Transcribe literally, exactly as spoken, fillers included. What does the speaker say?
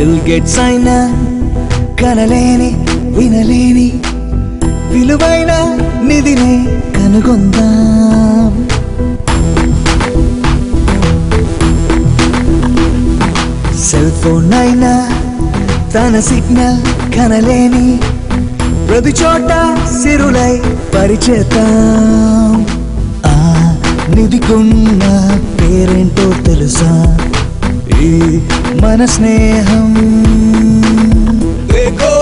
Bill gates అయినా కనలేని వినలేని విలువైన నిధిని కనుగొందాం. సెల్ ఫోన్ అయినా తన సిగ్నల్ కనలేని ప్రతి చోట సిరులై పరిచేద్దాం. ఆ నిధికున్న పేరేంటో తెలుసా? ఈ మన స్నేహం.